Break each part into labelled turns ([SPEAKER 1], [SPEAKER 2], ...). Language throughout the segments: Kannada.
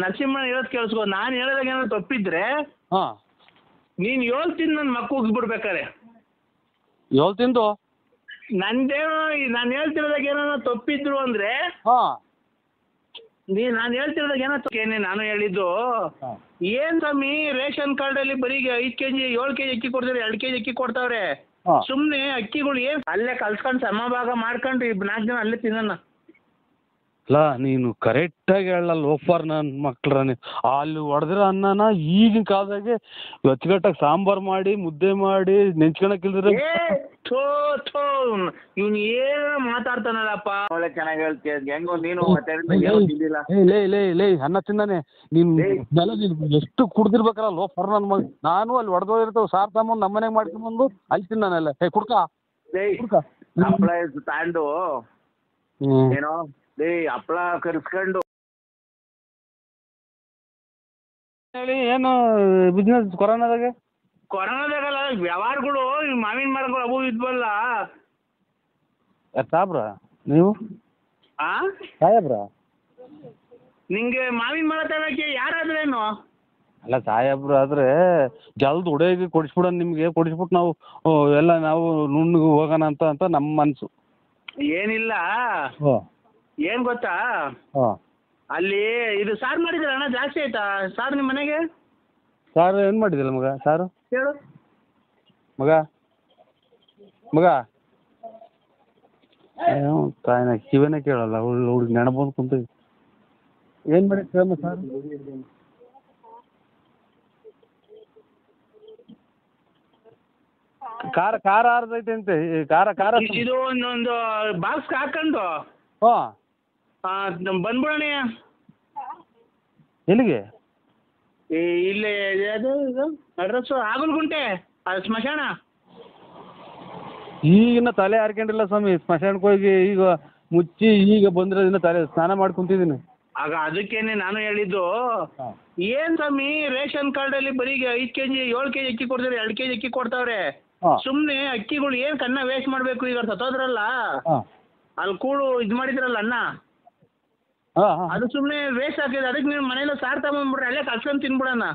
[SPEAKER 1] ನರಸಿಂಹಣ್ಣ ಹೇಳೋದು ಕೇಳಿಸ್ಕೊ. ನಾನು ಹೇಳೋದಾಗ ಏನಾದ್ರು ತಪ್ಪಿದ್ರೆ
[SPEAKER 2] ಹಾಂ
[SPEAKER 1] ನೀನು ಹೇಳ್ತೀನಿ ನನ್ನ ಮಕ್ಕ ಉಗಿಸ್ಬಿಡ್ಬೇಕಾರೆ.
[SPEAKER 2] ತಿಂದು
[SPEAKER 1] ನಂದೇನೋ ನಾನು ಹೇಳ್ತಿರೋದಾಗ ಏನಾರ ತಪ್ಪಿದ್ರು ಅಂದರೆ
[SPEAKER 2] ಹಾಂ
[SPEAKER 1] ನಾನು ಹೇಳ್ತಿರೋದಾಗ ಏನೋ ನಾನು ಹೇಳಿದ್ದು ಏನು ಸ್ವಾಮಿ ರೇಷನ್ ಕಾರ್ಡಲ್ಲಿ ಬರೀ 5 kg 7 kg ಅಕ್ಕಿ ಕೊಡ್ತಾರೆ, 2 kg ಅಕ್ಕಿ ಕೊಡ್ತಾವ್ರೆ. ಸುಮ್ಮನೆ ಅಕ್ಕಿಗಳು ಏನು ಅಲ್ಲೇ ಕಲ್ಸ್ಕೊಂಡು ಸಮಭಾಗ ಮಾಡ್ಕೊಂಡು 4 ಜನ ಅಲ್ಲೇ ತಿನ್ನೋಣ.
[SPEAKER 2] ಅಲ್ಲ ನೀನು ಕರೆಕ್ಟಾಗಿ ಹೇಳಲ್ಲ ಲೋಫರ್ ನನ್ನ ಮಕ್ಳ್ರ. ಅಲ್ಲಿ ಹೊಡೆದಿರೋ ಅನ್ನನ ಈಗಿನ ಕಾಲದಾಗೆ ಅಚ್ಚುಕಟ್ಟಾಗಿ ಸಾಂಬಾರು ಮಾಡಿ ಮುದ್ದೆ ಮಾಡಿ ನೆಂಚ್ಕೊಳಕ್ಕಿಲ್ದ್ರೆ
[SPEAKER 1] ಇವ್ನು ಏನು ಮಾತಾಡ್ತಾನಲ್ಲಪ್ಪ. ಒಳ್ಳೆ ಚೆನ್ನಾಗಿ ಹೇಳ್ತೀಯ ಹೆಂಗೋ ನೀನು
[SPEAKER 2] ಲೇ ಅನ್ನ ತಿಂದಾನೆ ನೀನು ಎಷ್ಟು ಕುಡ್ದಿರ್ಬೇಕಲ್ಲ ಲೋಫರ್ ನನ್ನ ಮಗ. ನಾನು ಅಲ್ಲಿ ಹೊಡೆದೋಗಿರ್ತಾವೆ ಸಾರ್ ತಗೊಂಡು ನಮ್ಮ ಮನೆಗೆ ಮಾಡ್ಕೊಂಬಂದು ಅಲ್ಲಿ ತಿನ್ನಾನೆಲ್ಲ. ಕುಡ್ಕ
[SPEAKER 1] ಹಪ್ಪಳ ತಾಂಡು ಏನೋ ಹಪ್ಪಳ ಕರ್ಸ್ಕೊಂಡು
[SPEAKER 2] ಹೇಳಿ ಏನು ಬಿಸ್ನೆಸ್ ಕೊರೋನಾದಾಗೆ
[SPEAKER 1] ಕೊರೋನಾದಾಗಲ್ಲ ವ್ಯವಹಾರಗಳು ಮಾವಿನ ಮರಗಳು ಅವು ಇದ್ವಲ್ಲ
[SPEAKER 2] ಸಾಬ್ರ ನೀವು ಸಾಹೇಬ್ರ
[SPEAKER 1] ನಿಂಗೆ ಮಾವಿನ ಮರ ತಗೋಕ್ಕೆ ಯಾರಾದ್ರೇನು
[SPEAKER 2] ಅಲ್ಲ ಸಾಹೇಬ್ರು ಆದರೆ ಜಲ್ದಿ ಹುಡುಗಿ ಕೊಡಿಸ್ಬಿಡೋಣ ನಿಮಗೆ ಕೊಡಿಸ್ಬಿಟ್ಟು ನಾವು ಎಲ್ಲ ನಾವು ನುಣ್ಣಗೆ ಹೋಗೋಣ ಅಂತ ನಮ್ಮ ಮನಸ್ಸು.
[SPEAKER 1] ಏನಿಲ್ಲ ಏನು ಗೊತ್ತಾ ಅಲ್ಲಿ ಇದು ಸಾರು ಮಾಡಿದ್ರೆ ಹಣ ಜಾಸ್ತಿ ಆಯ್ತಾ ಸಾರು ನಿಮ್ಮ ಮನೆಗೆ?
[SPEAKER 2] ಸಾರು ಏನು ಮಾಡಿದಿಲ್ಲ ಮಗ? ಸಾರು
[SPEAKER 1] ಹೇಳು
[SPEAKER 2] ಮಗ ತಾಯಿನ ಕಿವಿನೇ ಕೇಳಲ್ಲ ಹುಡುಗಿ ನೆನಪಂದು ಕುಂತೀವಿ. ಏನು ಮಾಡಿ ಕೇಳಮ್ಮ ಸಾರು? ಖಾರ ಆರ್ದೈತೆ ಅಂತೆ ಖಾರ
[SPEAKER 1] ಇದು ಒಂದೊಂದು ಬಾಕ್ಸ್ ಹಾಕೊಂಡು
[SPEAKER 2] ಹಾಂ
[SPEAKER 1] ಬಂದ್ಬಿಡೋಣ.
[SPEAKER 2] ಎಲ್ಲಿಗೆ?
[SPEAKER 1] ಇಲ್ಲೇ ಅದು ಇದು ಅಡ್ರೆಸ್ಸು ಆಗಲ್ಗುಂಟೆ ಸ್ಮಶಾನ.
[SPEAKER 2] ಈಗಿನ ತಲೆ ಹಾರ್ಕೊಂಡಿಲ್ಲ ಸ್ವಾಮಿ, ಸ್ಮಶಾನಕ್ಕೆ ಹೋಗಿ ಈಗ ಮುಚ್ಚಿ ಈಗ ಬಂದಿರೋದಿನ ತಲೆ ಸ್ನಾನ ಮಾಡಿ ಕುಂತಿದ್ದೀನಿ.
[SPEAKER 1] ಆಗ ಅದಕ್ಕೇನೆ ನಾನು ಹೇಳಿದ್ದು ಏನು ಸ್ವಾಮಿ ರೇಷನ್ ಕಾರ್ಡಲ್ಲಿ ಬರೀ 5 kg 7 kg ಅಕ್ಕಿ ಕೊಡ್ತಾರೆ, 2 kg ಅಕ್ಕಿ ಕೊಡ್ತಾವ್ರೆ. ಸುಮ್ಮನೆ ಅಕ್ಕಿಗಳು ಏನು ಕನ್ನ ವೇಸ್ಟ್ ಮಾಡಬೇಕು. ಈಗ ಸತ್ತೋದ್ರಲ್ಲ ಅಲ್ಲಿ ಕೂಡು ಇದು ಮಾಡಿದ್ರಲ್ಲ ಅನ್ನ ಅದು ಸುಮ್ಮನೆ ವೇಸ್ಟ್ ಆಗ್ತಿದೆ. ಅದಕ್ಕೆ ನೀವು ಮನೇಲಿ ಸಾರು ತಗೊಂಡ್ಬಿಡ್ರಿ ಅಲ್ಲೇ ಕಲ್ಸ್ಕೊಂಡು ತಿನ್ಬಿಡೋಣ.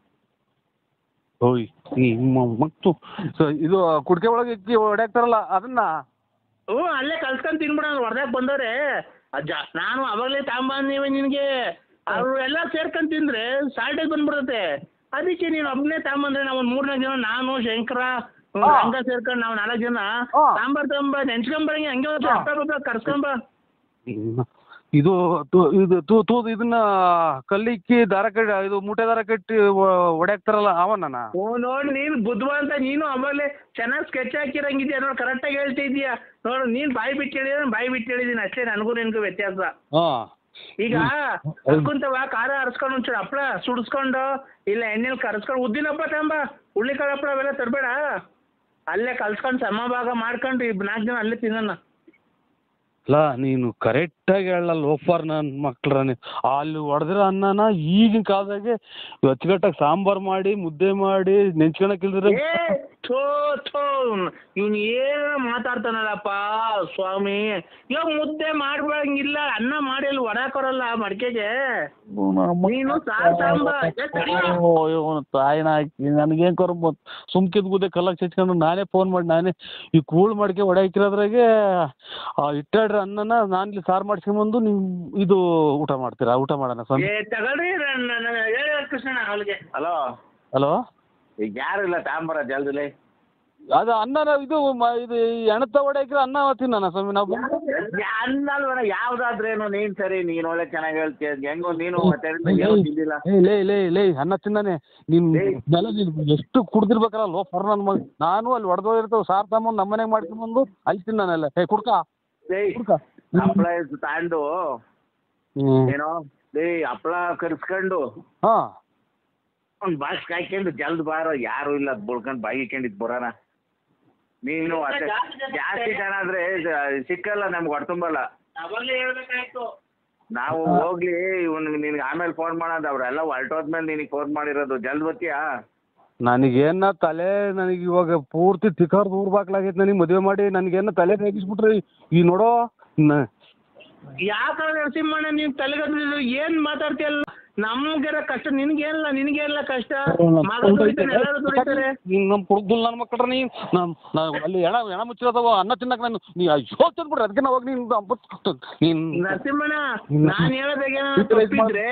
[SPEAKER 2] ಓಯ್ ಮತ್ತು ಇದು ಕುಡಿಕೆ ಒಳಗೆ ಅಕ್ಕಿ ಹೊಡ್ಯಾಕ್ತಾರಲ್ಲ ಅದನ್ನ
[SPEAKER 1] ಅಲ್ಲೇ ಕಲ್ಸ್ಕೊಂಡು ತಿನ್ಬಿಡೋಣ. ಹೊಡೆದಾಕ ಬಂದವ್ರೆ ನಾನು ಅವಾಗಲೇ ತಗೊಂಬಂದೀವಿ ನಿನಗೆ. ಅವರು ಎಲ್ಲ ಸೇರ್ಕೊಂಡು ತಿಂದರೆ ಸಾಲ್ಟೇಜ್ ಬಂದ್ಬಿಡ್ತತೆ. ಅದಕ್ಕೆ ನೀನು ಒಬ್ಬನೇ ತಗೊಂಬಂದ್ರೆ ನಾವು 3-4 ಜನ ನಾನು ಶಂಕರ ಹಂಗ ಸೇರ್ಕೊಂಡು ನಾವು 4 ಜನ ಸಾಂಬಾರು ತಗೊಂಬ ನೆಂಚ್ಕೊಂಬರಂಗೆ ಹಂಗೆ ಕರ್ಸ್ಕೊಂಬ.
[SPEAKER 2] ಇದು ಇದನ್ನ ಕಲ್ಲಿಕ್ಕಿ ದಾರ ಕಟ್ಟಿ ಇದು ಮೂಟೆ ದಾರ ಕಟ್ಟಿ ಹೊಡ್ಯಾಕ್ತಾರಲ್ಲ ಅವನ
[SPEAKER 1] ನೋಡಿ ನೀನು ಬುದ್ಧವ ಅಂತ ನೀನು ಆಮೇಲೆ ಚೆನ್ನಾಗಿ ಸ್ಕೆಚ್ ಹಾಕಿರಂಗಿದ್ಯಾ ನೋಡಿ, ಕರೆಕ್ಟಾಗಿ ಹೇಳ್ತಿದ್ಯಾ ನೋಡು. ನೀನು ಬಾಯಿ ಬಿಟ್ಟು ಹೇಳಿದ್ದೀನಿ ಅಷ್ಟೇ, ನನಗೂ ನಿನಗೂ ವ್ಯತ್ಯಾಸ. ಈಗ ಕರ್ಕೊಂತವ ಖಾರ ಹರಿಸ್ಕೊಂಡು ಒಂಚೂರು ಹಪ್ಪಳ ಸುಡಿಸ್ಕೊಂಡು ಇಲ್ಲ ಎಣ್ಣೆಲಿ ಕರ್ಸ್ಕೊಂಡು ಉದ್ದಿನ ಹಪ್ಪಳ ತಗೊಂಬ, ಹುಳ್ಳಿಕಾಳು ಹಪ್ಪಳ ಅವೆಲ್ಲ ತರಬೇಡ. ಅಲ್ಲೇ ಕಲ್ಸ್ಕೊಂಡು ಸಮಭಾಗ ಮಾಡ್ಕೊಂಡು 4 ಜನ ಅಲ್ಲೇ ತಿನ್ನೋಣ.
[SPEAKER 2] ಅಲ್ಲ ನೀನು ಕರೆಕ್ಟಾಗಿ ಹೇಳಲ್ಲ ಲೋಫರ್ ನನ್ನ ಮಕ್ಳ್ರ. ಅಲ್ಲಿ ಹೊಡೆದಿರೋ ಅನ್ನನ ಈಗಿನ ಕಾಲದಾಗೆ ಅಚ್ಚುಕಟ್ಟಾಗಿ ಸಾಂಬಾರು ಮಾಡಿ ಮುದ್ದೆ ಮಾಡಿ ನೆಂಚ್ಕೊಳಕ್ಕಿಲ್ದ್ರೆ
[SPEAKER 1] ಇವ್ನು ಏನು ಮಾತಾಡ್ತಾನಲ್ಲಪ್ಪ ಸ್ವಾಮಿ. ಇವಾಗ ಮುದ್ದೆ ಮಾಡ್ಬಂಗಿಲ್ಲ, ಅನ್ನ ಮಾಡಿ ಅಲ್ಲಿ ಹೊಡಾಕೊರಲ್ಲ ಮಡಿಕೆಗೆ. ನೀನು
[SPEAKER 2] ತಾಯಿನ ಹಾಕಿ ನನಗೇನು ಕೊರ ಸುಮ್ಕಿದ್ ಗುದ್ದೆ ಕಲ್ಲಾಗ ಚಚ್ಕೊಂಡು ನಾನೇ ಫೋನ್ ಮಾಡಿ ನಾನೇ ಈ ಕೂಳು ಮಡಿಕೆ ಹೊಡ್ಯಾಕಿರೋದ್ರಾಗೆ ಇಟ್ಟಾಡ್ರಿ ಅನ್ನನ ನಾನು ಇಲ್ಲಿ ಸಾರು ಮಾಡ್ಸ್ಕೊಂಬಂದು ನೀವು ಇದು ಊಟ ಮಾಡ್ತೀರಾ? ಊಟ ಮಾಡೋಣ ಸ್ವಾಮಿ
[SPEAKER 1] ತಗೊಳ್ರಿ ಕೃಷ್ಣ ಅವಳಿಗೆ.
[SPEAKER 2] ಹಲೋ
[SPEAKER 1] ಈಗ ಯಾರು ಇಲ್ಲ ತಾಂಬರ ಜಲ್ದಿಲೆ
[SPEAKER 2] ಅದು ಅನ್ನ ಇದು ಎಣತ ಹೊಡ್ಯಾಕಿರೋ ಅನ್ನ ತಿನ್ನೋಣ ಸ್ವಾಮಿ ನಾವು.
[SPEAKER 1] ಅನ್ನ ಅಲ್ವಣ ಯಾವ್ದಾದ್ರೇನು ನೀನ್ ಸರಿ, ನೀನ್ ಒಳ್ಳೆ ಚೆನ್ನಾಗಿ ಹೇಳ್ತೀಯ ಹೆಂಗೋ ನೀನು
[SPEAKER 2] ಲೇ ಅನ್ನ ತಿಂದಾನೆ ನೀನು ಎಷ್ಟು ಕುಡ್ದಿರ್ಬೇಕಲ್ಲ ಲೋಫರ್ ನನ್ನ ಮಗ. ನಾನು ಅಲ್ಲಿ ಹೊಡೆದೋಗಿರ್ತಾವೆ ಸಾರ್ ತಗೊಂಡು ನಮ್ಮ ಮನೆಗೆ ಮಾಡ್ಕೊಂಬಂದು ಅಲ್ಲಿ ತಿನ್ನಾನೆಲ್ಲ. ಕುಡ್ಕ
[SPEAKER 1] ಹಪ್ಪಳ ತಾಂಡು ಏನೋ ಹಪ್ಪಳ ಕರ್ಸ್ಕೊಂಡು ಒಂದು ಬಾಕ್ಸ್ ಕಾಯ್ಕೊಂಡು ಜಲ್ದ್ ಬಾರೋ, ಯಾರು ಇಲ್ಲ ಬುಳ್ಕೊಂಡು ಬಾಯಿ ಇಕ್ಕೊಂಡಿದ್ ಬರೋಣ. ನೀನು ಅಷ್ಟೇ ಜಾಸ್ತಿ ಜನ ಆದ್ರೆ ಸಿಕ್ಕಲ್ಲ ನಮ್ಗೆ ಹೊಡ್ತುಂಬಲ್ಲ. ನಾವು ಹೋಗ್ಲಿ ನಿನ್ಗೆ ಆಮೇಲೆ ಫೋನ್ ಮಾಡೋದು, ಅವರೆಲ್ಲ ಹೊರಟೋದ್ಮೇಲೆ ನಿನಗೆ ಫೋನ್ ಮಾಡಿರೋದು. ಜಲ್ದ್ ಬರ್ತೀಯಾ?
[SPEAKER 2] ನನಗೇನ ತಲೆ ನನಗೆ ಇವಾಗ ಪೂರ್ತಿ ತಿಕ್ಕರ್ ದೂರ ಬಾಕ್ಲಾಗೈತೆ. ನನಗೆ ಮದುವೆ ಮಾಡಿ ನನಗೇನ ತಲೆ ರೇಗಿಸ್ಬಿಟ್ರಿ ಈ ನೋಡೋ.
[SPEAKER 1] ಯಾಕಂದ್ರೆ ನರಸಿಂಹಣ್ಣ ನೀನು ತಲೆಗಟ್ಟಿದ್ರು ಏನು ಮಾತಾಡ್ತೀಯಲ್ಲ? ನಮ್ಗೆಲ್ಲ ಕಷ್ಟ, ನಿನ್ಗೇನಿಲ್ಲ ಕಷ್ಟ. ಮಗ ದುಡಿತಾನೆ, ಎಲ್ಲರೂ ದುಡಿತಾರೆ.
[SPEAKER 2] ನಮ್ಮ ಕುಡ್ದುಲ್ ನನ್ನ ಮಕ್ಕಳ್ರ ನೀ ಅಲ್ಲಿ ಹೆಣ ಮುಚ್ಚಿರೋದವ ಅನ್ನ ತಿನ್ನಕ್ ನಾನು ನೀ ಅಯ್ಯೋ ತಿನ್ಬಿಡ್ರಿ ಅದಕ್ಕೆ ನಾವು ನೀನ್
[SPEAKER 1] ನರಸಿಂಹಣ್ಣ, ನಾನ್ ಹೇಳೋದಾಗೇನ ತಪ್ಪಿದ್ರೆ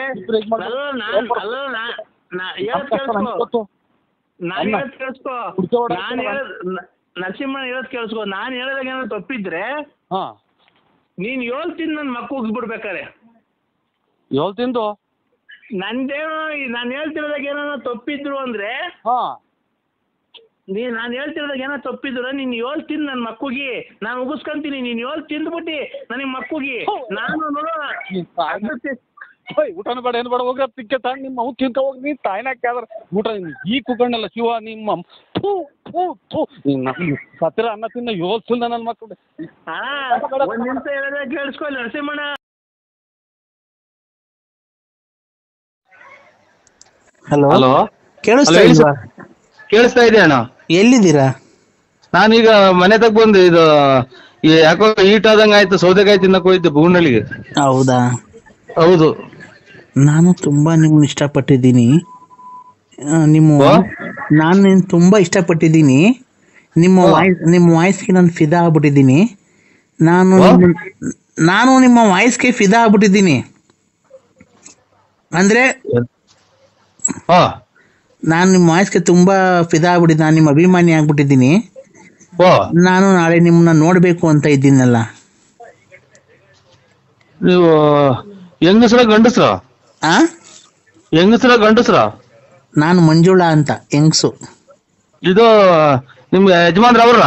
[SPEAKER 1] ನರಸಿಂಹಣ್ಣ ಹೇಳೋದ್ ಕೇಳಿಸ್ಕೊ. ನಾನ್ ಹೇಳೋದಾಗ ಏನಾದ್ರು ತಪ್ಪಿದ್ರೆ ನೀನ್ 7 ತಿಂದು ನನ್ ಮಕ್ಕ ಉಗಿಸ್ಬಿಡ್ಬೇಕಾರೆ.
[SPEAKER 2] 7 ತಿಂದು
[SPEAKER 1] ನಂದೇನೋ ನಾನು ಹೇಳ್ತಿರೋದಾಗ ಏನಾರ ತಪ್ಪಿದ್ರು ಅಂದ್ರೆ ನಾನು ಹೇಳ್ತಿರೋದಾಗ ಏನೋ ತಪ್ಪಿದ್ರು ನೀನ್ 7 ತಿಂದು ನನ್ನ ಮಕ್ಕುಗಿ ನಾನು ಉಗಿಸ್ಕೊಂತೀನಿ. ನೀನ್ 7 ತಿಂದ್ಬಿಟ್ಟು ನನಗೆ ಮಕ್ಕುಗಿ ನಾನು ನೋಡೋಣ.
[SPEAKER 2] ಊಟನೂ ಬೇಡ ಏನು ಬೇಡ ಹೋಗ್ರ ತಿಕ್ಕೆ ತಾಂಡ್ ನಿಮ್ಮ ಅವು ತಿನ್ಕ ಹೋಗಿ ನೀನು ತಾಯಿನಾಕ್ಯಾದ್ರ ಊಟ ಈ ಕುಕ್ಕಣ್ಣಲ್ಲ ಶಿವ ನಿಮ್ಮ ಸತ್ತಿರ ಅನ್ನ ತಿನ್ನ 7 ತಿಂದ ನನ್ನ ಮಕ್ಕಳು.
[SPEAKER 1] ಒಂದ್ ನಿಮಿಷ ಹೇಳಿದ್ರೆ ಕೇಳಿಸ್ಕೊಳ್ಳಿ ನರಸಿಂಹಣ್ಣ.
[SPEAKER 3] ಹಲೋ ಕೇಳಿಸ್ತಾ ಇದೆ ಅಣ್ಣ. ಎಲ್ಲಿದ್ದೀರಾ? ನಾನೀಗ ಮನೆ ತಗ ಬಂದು ಇದು ಯಾಕೋ ಹೀಟ್ ಆದಂಗ ಆಯ್ತು, ಸೌದೆಕಾಯಿ ತಿನ್ನಕ್ ಹೋಗಿದ್ದೆ ಬೂನಳ್ಳಿಗೆ. ಹೌದಾ? ಹೌದು. ನಾನು ತುಂಬಾ ನಿಮ್ಮನ್ನ ಇಷ್ಟಪಟ್ಟಿದ್ದೀನಿ. ನಾನು ತುಂಬಾ ಇಷ್ಟಪಟ್ಟಿದ್ದೀನಿ. ನಿಮ್ಮ ವಾಯ್ಸ್ಗೆ ನಾನು ಫಿದಾ ಆಗ್ಬಿಟ್ಟಿದ್ದೀನಿ. ನಾನು ನಿಮ್ಮ ವಾಯ್ಸ್ಗೆ ಫಿದಾ ಆಗ್ಬಿಟ್ಟಿದ್ದೀನಿ. ಅಂದ್ರೆ ನಾನು ನಿಮ್ಮ ವಾಯ್ಸ್ಗೆ ತುಂಬಾ ಫಿದಾ ಆಗ್ಬಿಟ್ಟಿದ್ದೀನಿ. ನಾನು ನಿಮ್ಮ ಅಭಿಮಾನಿ ಆಗ್ಬಿಟ್ಟಿದ್ದೀನಿ. ನಾನು ನಾಳೆ ನಿಮ್ಮನ್ನ ನೋಡ್ಬೇಕು ಅಂತ ಇದ್ದೀನಲ್ಲ. ನೀವು ಹೆಂಗಸ್ರ ಗಂಡಸ್ರ? ಹೆಂಗಸ್ರ ಗಂಡಸ್ರ? ನಾನು ಮಂಜುಳಾ ಅಂತ ಹೆಂಗಸು. ಇದು ನಿಮ್ಗೆ ಯಜಮಾನ್ರ ಅವ್ರ?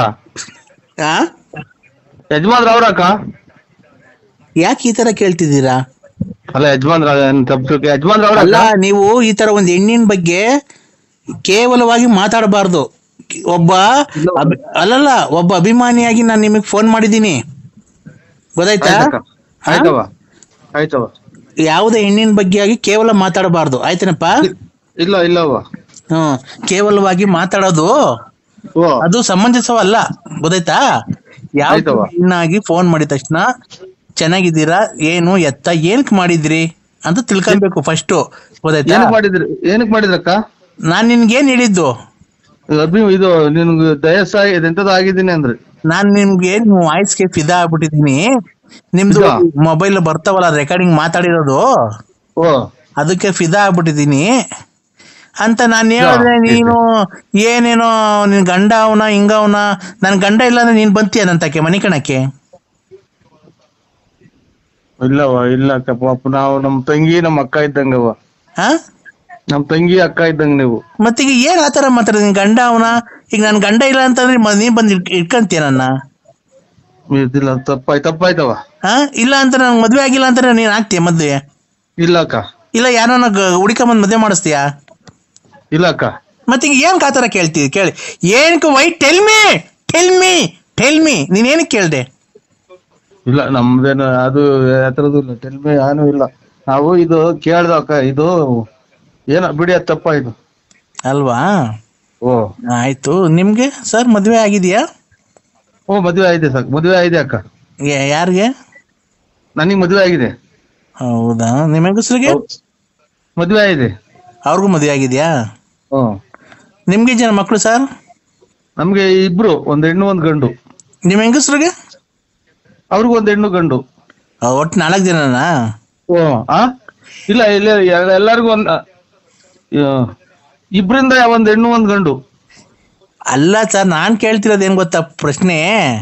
[SPEAKER 3] ಯಜಮಾನ್ರ ಅವ್ರ ಅಕ್ಕ? ಯಾಕೆ ಈ ತರ ಕೇಳ್ತಿದ್ದೀರಾ? ಅಲ್ಲ ಯಜಮಾನ್ರ ಅವ್ರ ಅಲ್ಲ. ನೀವು ಈ ತರ ಒಂದು ಹೆಣ್ಣಿನ ಬಗ್ಗೆ ಕೇವಲವಾಗಿ ಮಾತಾಡಬಾರ್ದು. ಒಬ್ಬ ಅಭಿಮಾನಿಯಾಗಿ ನಾನು ನಿಮಗೆ ಫೋನ್ ಮಾಡಿದ್ದೀನಿ, ಗೊತ್ತಾಯ್ತಾ? ಆಯ್ತವ. ಯಾವುದೇ ಹೆಣ್ಣಿನ ಬಗ್ಗೆ ಆಗಿ ಕೇವಲ ಮಾತಾಡಬಾರ್ದು, ಆಯ್ತೇನಪ್ಪ? ಇಲ್ಲ ಕೇವಲವಾಗಿ ಮಾತಾಡೋದು ಅದು ಸಮಂಜಸವಲ್ಲ, ಗೊತ್ತಾಯ್ತಾ? ಯಾವ ಹೆಣ್ಣಾಗಿ ಫೋನ್ ಮಾಡಿದ ತಕ್ಷಣ ಚೆನ್ನಾಗಿದ್ದೀರಾ, ಏನು ಎತ್ತ ಏನಕ್ ಮಾಡಿದ್ರಿ ಅಂತ ತಿಳ್ಕೊಬೇಕು ಫಸ್ಟ್, ಗೊತ್ತಾಯ್ತಾ? ಏನಕ್ ಮಾಡಿದ್ರಕ್ಕ? ನಾನ್ ನಿನ್ಗೇನ್ ಹೇಳಿದ್ದು? ಇದು ನಿನ್ಗೆ ಎಂತದ ಆಗಿದ್ದೀನಿ ಅಂದ್ರೆ ನಾನ್ ನಿಮ್ಗೆ ವಾಯ್ಸ್ಗೆ ಫಿದಾ ಆಗ್ಬಿಟ್ಟಿದೀನಿ. ನಿಮ್ದು ಮೊಬೈಲ್ ಬರ್ತಾವಲ್ಲ ರೆಕಾರ್ಡಿಂಗ್ ಮಾತಾಡಿರೋದು, ಅದಕ್ಕೆ ಫಿದಾ ಆಗ್ಬಿಟ್ಟಿದೀನಿ ಅಂತ ನಾನು ಹೇಳಿದ್ರೆ ನೀನು ಏನೇನೋ ನಿನ್ ಗಂಡ ಅವನ ಹಿಂಗವನ. ನನ್ ಗಂಡ ಇಲ್ಲ ಅಂದ್ರೆ ನೀನ್ ಬಂತೀಯ ನಂತಕ್ಕೆ ಮನೆ ಕಣಕ್ಕೆ? ಇಲ್ಲ ನಾವು ನಮ್ ತಂಗಿ ನಮ್ಮ ಅಕ್ಕ ಇದ್ದಂಗವ. ನಮ್ ತಂಗಿ ಅಕ್ಕ ಇದ್ದಂಗ ನೀವು. ಮತ್ತೀಗ ಏನ್ ಆತರ ಮಾತಾಡ? ನಿನ್ ಗಂಡ ಅವನ? ಈಗ ನನ್ ಗಂಡ ಇಲ್ಲ ಅಂತಂದ್ರೆ ನೀನ್ ಬಂದ್ ಇಟ್ಕಂತೀಯ ನನ್ನ? ತಪ್ಪಾಯ್ತವ. ಇಲ್ಲ ಅಂತ ನಂಗೆ ಮದ್ವೆ ಆಗಿಲ್ಲ ಅಂತ ನೀನ್ ಆಗ್ತೀಯ ಮದ್ವೆ? ಇಲ್ಲ ಅಕ್ಕ. ಇಲ್ಲ ಯಾರನ್ನ ಹುಡುಕೊಂಡ್ ಮದ್ವೆ ಮಾಡಿಸ್ತೀಯಾ? ಇಲ್ಲ ಅಕ್ಕ. ಮತ್ತೀಗ ಏನ್ ಆತರ ಕೇಳ್ತೀವಿ? ಕೇಳಿ ಏನಕ್ಕೆ? ವೈ ಟೆಲ್ ಮೀ ನೀನ್ ಏನಕ್ಕೆ ಕೇಳ್ದೆ? ಇಲ್ಲ ನಮ್ದೇನು ಅದು ಯಾತ್ರದ್ದು ಇಲ್ಲ. ಟೆಲ್ ಮೀ ಏನು ಇಲ್ಲ. ನಾವು ಇದು ಕೇಳ್ದ ಅಕ್ಕ, ಇದು ಏನ ಬಿಡಿ, ಅದು ತಪ್ಪಾಯ್ತು ಅಲ್ವಾ? ಆಯ್ತು. ನಿಮ್ಗೆ ಸರ್ ಮದ್ವೆ ಆಗಿದೆಯಾ? ಮದ್ವೆ ಆಗಿದೆ ಸರ್. ಮದ್ವೆ ಆಗಿದೆ ಅಕ್ಕ. ಯಾರಿಗೆ? ನನಗೆ ಮದ್ವೆ ಆಗಿದೆ. ಹೌದಾ? ನಿಮ್ಮ ಹೆಂಗಸ್ರಿಗೆ ಮದ್ವೆ ಆಗಿದೆ? ಅವ್ರಿಗೂ ಮದ್ವೆ ಆಗಿದ್ಯಾ? ನಿಮ್ಗೆ ಜನ ಮಕ್ಕಳು ಸರ್? ನಮ್ಗೆ ಇಬ್ರು, ಒಂದ್ ಹೆಣ್ಣು ಒಂದ್ ಗಂಡು. ನಿಮ್ಮ ಹೆಂಗಸ್ರಿಗೆ? ಅವ್ರಿಗೂ ಒಂದ್ ಹೆಣ್ಣು ಗಂಡು. ಒಟ್ಟು 4 ಜನನಾ? ಇಲ್ಲ ಎಲ್ಲರಿಗೂ ಇಬ್ರಿಂದ ಒಂದ್ ಹೆಣ್ಣು ಒಂದ್ ಗಂಡು. ಅಲ್ಲ ಸರ್, ನಾನ್ ಕೇಳ್ತಿರೋದು ಏನ್ ಗೊತ್ತಾ ಪ್ರಶ್ನೆ?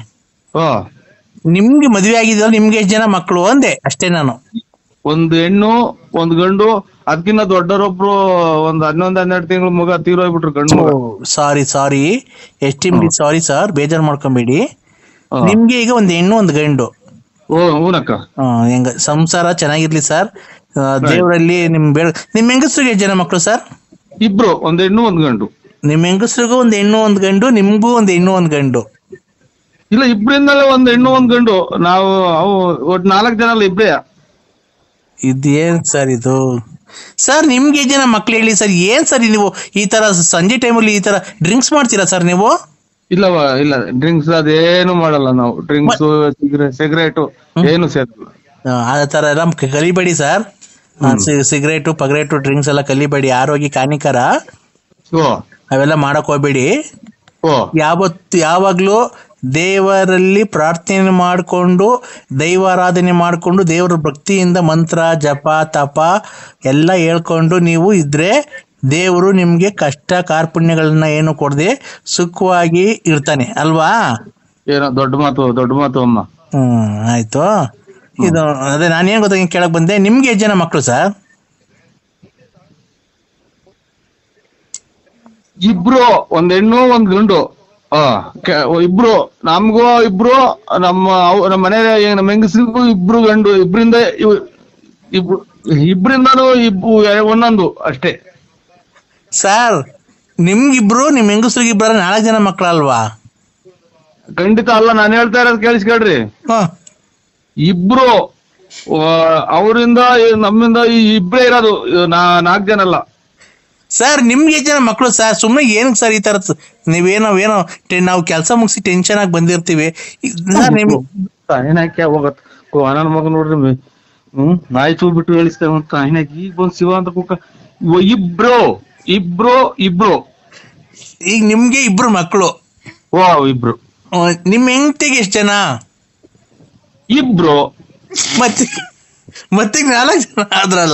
[SPEAKER 3] ನಿಮ್ಗೆ ಮದ್ವೆ ಆಗಿದೆಯಲ್ಲ, ನಿಮ್ಗೆ ಎಷ್ಟು ಜನ ಮಕ್ಕಳು ಅಂದೆ ಅಷ್ಟೇ ನಾನು. ಒಂದ್ ಹೆಣ್ಣು ಒಂದ್ ಗಂಡು. ಅದಕ್ಕಿಂತ ದೊಡ್ಡರೊಬ್ರು ಒಂದ್ 11-12 ತಿಂಗಳು ಮಗ ತೀರೋಗ್ಬಿಟ್ರು, ಗಂಡು ಮಗ. ಸಾರಿ ಎಸ್ಟಿಮ್ಲಿ ಸಾರಿ ಸರ್, ಬೇಜಾರ್ ಮಾಡ್ಕೊಂಬೇಡಿ. ನಿಮ್ಗೆ ಈಗ ಒಂದ್ ಹೆಣ್ಣು ಒಂದ್ ಗಂಡು. ಹೂನಕ್ಕ. ಹೆಂಗ ಸಂಸಾರ ಚೆನ್ನಾಗಿರ್ಲಿ ಸರ್, ದೇವರಲ್ಲಿ ನಿಮ್ ಹೆಂಗಸ್ರಿಗೆ ಎಷ್ಟು ಜನ ಮಕ್ಕಳು ಸರ್? ಇಬ್ರು, ಒಂದ್ ಹೆಣ್ಣು ಒಂದ್ ಗಂಡು. ನಿಮ್ ಹೆಂಗಸ್ರಿಗೂ ಒಂದ್ ಹೆಣ್ಣು ಒಂದ್ ಗಂಡು, ನಿಮ್ಗೂ ಒಂದ್ ಹೆಣ್ಣು ಒಂದ್ ಗಂಡು? ಇಲ್ಲ, ಇಬ್ರಿಂದಲೇ ಒಂದ್ ಹೆಣ್ಣು ಒಂದ್ ಗಂಡು. ನಾವು ಒಟ್ಟು 4 ಜನ ಅಲ್ಲ, ಇಬ್ರೇ. ಇದೇನ್ ಸರ್ ಇದು? ಸರ್ ನಿಮ್ಗೆ ಎಷ್ಟು ಜನ ಮಕ್ಳು ಹೇಳಿ ಸರ್? ಏನ್ ಸರ್ ನೀವು ಈ ತರ ಸಂಜೆ ಟೈಮಲ್ಲಿ ಈ ತರ ಡ್ರಿಂಕ್ಸ್ ಮಾಡ್ತೀರಾ ಸರ್ ನೀವು? ಇಲ್ಲ ಡ್ರಿಂಕ್ಸ್ ಅದೇನು ಮಾಡಲ್ಲ ನಾವು. ಡ್ರಿಂಕ್ಸ್ ಸಿಗರೇಟು ಏನು ಸೇರ್ತಿಲ್ಲ. ಆ ತರ ಎಲ್ಲ ಕಲಿಬೇಡಿ ಸರ್. ಸಿಗರೇಟು ಪಗರೇಟು ಡ್ರಿಂಕ್ಸ್ ಎಲ್ಲ ಕಲಿಬೇಡಿ, ಆರೋಗ್ಯಕ್ಕೆ ಹಾನಿಕರ, ಅವೆಲ್ಲ ಮಾಡಕ್ ಹೋಗ್ಬೇಡಿ. ಯಾವಾಗ್ಲೂ ದೇವರಲ್ಲಿ ಪ್ರಾರ್ಥನೆ ಮಾಡಿಕೊಂಡು ದೈವಾರಾಧನೆ ಮಾಡಿಕೊಂಡು ದೇವರ ಭಕ್ತಿಯಿಂದ ಮಂತ್ರ ಜಪ ತಪ ಎಲ್ಲ ಹೇಳ್ಕೊಂಡು ನೀವು ಇದ್ರೆ ದೇವರು ನಿಮ್ಗೆ ಕಷ್ಟ ಕಾರ್ಪಣ್ಯಗಳನ್ನ ಏನು ಕೊಡದೆ ಸುಖವಾಗಿ ಇರ್ತಾನೆ ಅಲ್ವಾ?
[SPEAKER 2] ಏನೋ ದೊಡ್ಡ ಮಾತು ಅಮ್ಮ.
[SPEAKER 3] ಆಯ್ತು. ಇದು ಅದೇ ನಾನೇನ್ ಗೊತ್ತ ಕೇಳಕ್ ಬಂದೆ, ನಿಮ್ಗೆ ಎಷ್ಟು ಜನ ಮಕ್ಕಳು ಸರ್?
[SPEAKER 2] ಇಬ್ರು, ಒಂದ್ ಹೆಣ್ಣು ಒಂದ್ ಗಂಡು. ಇಬ್ರು ನಮ್ಗೂ, ಇಬ್ರು ನಮ್ಮ ಮನೆ ನಮ್ಮ ಹೆಂಗಸ್ರಿಗೂ ಇಬ್ರು ಗಂಡು, ಇಬ್ರಿಂದಾನು ಒಂದೊಂದು ಅಷ್ಟೇ.
[SPEAKER 3] ಸರ್ ನಿಮ್ಗಿಬ್ರು ನಿಮ್ ಹೆಂಗಸ್ರಿಗೆ ಇಬ್ಬರ 4 ಜನ ಮಕ್ಕಳಲ್ವಾ?
[SPEAKER 2] ಖಂಡಿತ ಅಲ್ಲ, ನಾನು ಹೇಳ್ತಾ ಇರೋದು ಕೇಳಿಸ್ಕೊಳ್ರಿ. ಇಬ್ರು ಅವರಿಂದ ನಮ್ಮಿಂದ ಇಬ್ರೇ ಇರೋದು, 4 ಜನ ಅಲ್ಲ.
[SPEAKER 3] ಸರ್ ನಿಮ್ಗೆ ಎಷ್ಟು ಜನ ಮಕ್ಕಳು ಸರ್? ಸುಮ್ಮನೆ ಏನಕ್ಕೆ ಸರ್ ಈ ತರ ನೀವೇನೋ ನಾವು ಕೆಲಸ ಮುಗಿಸಿ ಟೆನ್ಷನ್ ಆಗಿ ಬಂದಿರ್ತೀವಿ.
[SPEAKER 2] ಹೋಗತ್ ನನ್ನ ಮಗ ನೋಡ್ರಿ, ನಾಯಿ ಚೂ ಬಿಟ್ಟು ಹೇಳಿಸ್ತೇವೆ ಅಂತ ಈಗ ಬಂದ್ ಶಿವ ಅಂತ ಕೂಕ. ಇಬ್ರು
[SPEAKER 3] ಈಗ ನಿಮ್ಗೆ ಇಬ್ರು ಮಕ್ಕಳು?
[SPEAKER 2] ಇಬ್ರು.
[SPEAKER 3] ನಿಮ್ ಹೆಂಡತಿಗೆ ಎಷ್ಟು ಜನ?
[SPEAKER 2] ಇಬ್ರು.
[SPEAKER 3] ಮತ್ತೆ 4 ಜನ ಆದ್ರಲ್ಲ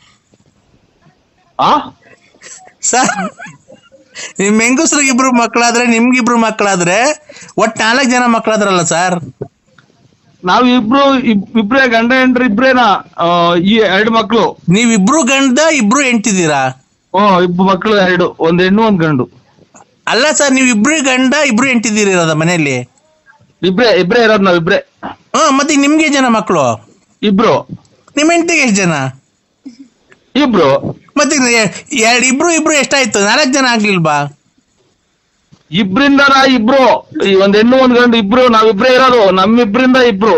[SPEAKER 3] ಸರ್. ನಿಮ್ ಹೆಂಗಸ್ರಿಗೆ ಇಬ್ರು ಮಕ್ಕಳಾದ್ರೆ ನಿಮ್ಗಿಬ್ರು ಮಕ್ಕಳಾದ್ರೆ ಒಟ್ಟು 4 ಜನ ಮಕ್ಕಳಾದ್ರಲ್ಲ ಸರ್.
[SPEAKER 2] ನಾವ್ ಇಬ್ರೇ ಗಂಡ ಹೆಂಡ್ರು ಇಬ್ರೇನಾ? 2 ಮಕ್ಳು.
[SPEAKER 3] ನೀವಿಬ್ರು ಗಂಡ ಇಬ್ರು ಹೆಂಡ್ತಿದ್ದೀರಾ?
[SPEAKER 2] ಇಬ್ರು ಮಕ್ಳು 2, ಒಂದ್ ಹೆಣ್ಣು ಒಂದ್ ಗಂಡು.
[SPEAKER 3] ಅಲ್ಲ ಸರ್, ನೀವ್ ಇಬ್ರು ಗಂಡ ಇಬ್ರು ಹೆಂಡ್ತಿದ್ದೀರಿ ಇರೋದ ಮನೆಯಲ್ಲಿ?
[SPEAKER 2] ಇಬ್ರೇ ಇರೋದು ನಾವಿಬ್ರೇ.
[SPEAKER 3] ಮತ್ತೆ ನಿಮ್ಗೆ ಜನ ಮಕ್ಕಳು?
[SPEAKER 2] ಇಬ್ರು.
[SPEAKER 3] ನಿಮ್ ಹೆಂಡತಿಗೆ ಎಷ್ಟು ಜನ?
[SPEAKER 2] ಇಬ್ರು.
[SPEAKER 3] ಮತ್ತೆ ಇಬ್ರು ಎಷ್ಟಾಯ್ತು? 4 ಜನ ಆಗ್ಲಿಲ್ವಾ?
[SPEAKER 2] ಇಬ್ರಿಂದ ಇಬ್ರು, ಒಂದ್ ಹೆಣ್ಣು ಒಂದ್ ಗಂಡು ಇಬ್ರು, ನಾವಿಬ್ರೇ ಇರೋದು. ನಮ್ಮಿಬ್ರಿಂದ ಇಬ್ರು.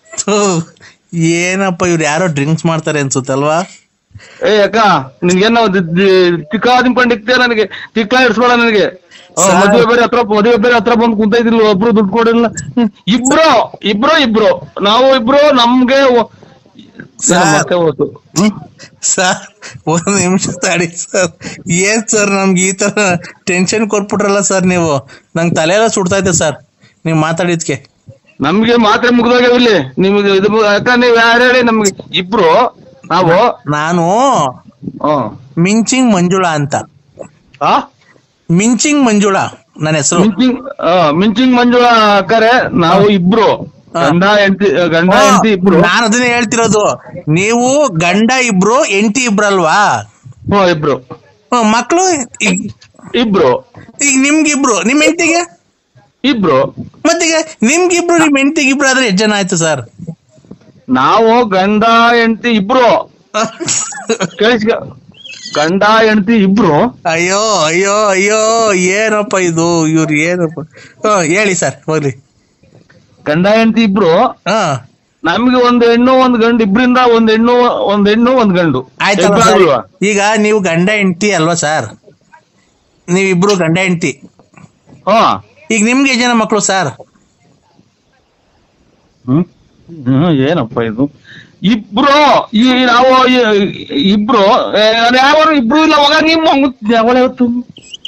[SPEAKER 3] ಏನಪ್ಪ ಇವ್ರು ಯಾರೋ ಡ್ರಿಂಕ್ಸ್ ಮಾಡ್ತಾರೆ ಅನ್ಸುತ್ತಲ್ವಾ?
[SPEAKER 2] ಅಕ್ಕ ನಿನ್ಗೇನೋ ತಿಕ್ಕಾದಿಂಕೊಂಡಿಕ್ತೇ, ನನಗೆ ತಿಕ್ಲಾ ಇಡ್ಸ್ಬೇಡ ನನಗೆ. ಮದುವೆ ಬೇರೆ ಹತ್ರ ಬಂದು ಕುಂತ ಇದಿಲ್ಲ, ಒಬ್ರು ದುಡ್ಡು ಕೊಡಿಲ್ಲ. ಇಬ್ರು ನಾವು ಇಬ್ರು. ನಮ್ಗೆ
[SPEAKER 3] ಸರ್ 1 ನಿಮಿಷ ತಡಿ ಸರ್. ಏನ್ ಸರ್ ನಮ್ಗೆ ಈ ತರ ಟೆನ್ಷನ್ ಕೊಟ್ಬಿಟ್ರಲ್ಲ ಸರ್ ನೀವು. ನಂಗೆ ತಲೆ ಎಲ್ಲ ಸುಡ್ತಾ ಇದೆ ಸರ್ ನೀವ್ ಮಾತಾಡಿದ್ಕೆ.
[SPEAKER 2] ನಮ್ಗೆ ಮಾತ್ರೆ ಮುಗ್ದೋಗ್ಯಾವಿಲ್ಲಿ ನಿಮ್ಗೆ. ಇದು ಯಾಕ ನೀವ್ ಯಾರು ಹೇಳಿ? ನಮ್ಗೆ ಇಬ್ರು
[SPEAKER 3] ನಾನು ಮಿಂಚಿಂಗ್ ಮಂಜುಳಾ ಅಂತ. ಮಿಂಚಿಂಗ್ ಮಂಜುಳಾ ನನ್ನ ಹೆಸರು.
[SPEAKER 2] ಮಿಂಚಿಂಗ್ ಮಂಜುಳಾ ಅಕ್ಕರೆ. ನಾವು ಇಬ್ರು ಗಂಡ ಹೆಂಡತಿ ಇಬ್ರು.
[SPEAKER 3] ನಾನು ಅದನ್ನೇ ಹೇಳ್ತಿರೋದು. ನೀವು ಗಂಡ ಇಬ್ರು ಹೆಂಡತಿ ಇಬ್ರಲ್ವಾ?
[SPEAKER 2] ಇಬ್ರು.
[SPEAKER 3] ಮಕ್ಕಳು
[SPEAKER 2] ಇಬ್ರು.
[SPEAKER 3] ಈಗ ನಿಮ್ಗಿಬ್ರು, ನಿಮ್ ಹೆಂಡತಿಗೆ
[SPEAKER 2] ಇಬ್ರು.
[SPEAKER 3] ಮತ್ತೀಗ ನಿಮ್ಗಿಬ್ರು ನಿಮ್ ಹೆಂಡತಿಗೆ ಇಬ್ರು ಆದ್ರೆ ಎಷ್ಟು ಜನ ಆಯ್ತು ಸರ್?
[SPEAKER 2] ನಾವು ಗಂಡ ಹೆಂಡತಿ ಇಬ್ರು. ಗಂಡ ಹೆಂಡತಿ ಇಬ್ರು.
[SPEAKER 3] ಅಯ್ಯೋ ಏನಪ್ಪ ಇದು, ಇವ್ರು ಏನಪ್ಪ. ಹೇಳಿ ಸರ್ ಹೋಗ್ಲಿ.
[SPEAKER 2] ಗಂಡ ಹೆಂಡತಿ ಇಬ್ರು. ನಮ್ಗೆ ಒಂದ್ ಹೆಣ್ಣು ಒಂದ್ ಗಂಡು. ಇಬ್ರಿಂದ ಒಂದ್ ಹೆಣ್ಣು ಒಂದ್ ಗಂಡು.
[SPEAKER 3] ಆಯ್ತಲ್ವಾ? ಈಗ ನೀವು ಗಂಡ ಹೆಂಡತಿ ಅಲ್ವಾ ಸರ್? ನೀವಿಬ್ರು ಗಂಡ ಹೆಂಡತಿ. ಈಗ ನಿಮ್ಗೆ ಎಷ್ಟು ಜನ ಮಕ್ಕಳು ಸರ್?
[SPEAKER 2] ಏನಪ್ಪ ಇದು? ಇಬ್ರು. ನಾವು ಇಬ್ರು. ಯಾರು ಇಬ್ರು ಇಲ್ಲ. ಮಗ ನಿಮ್ಮ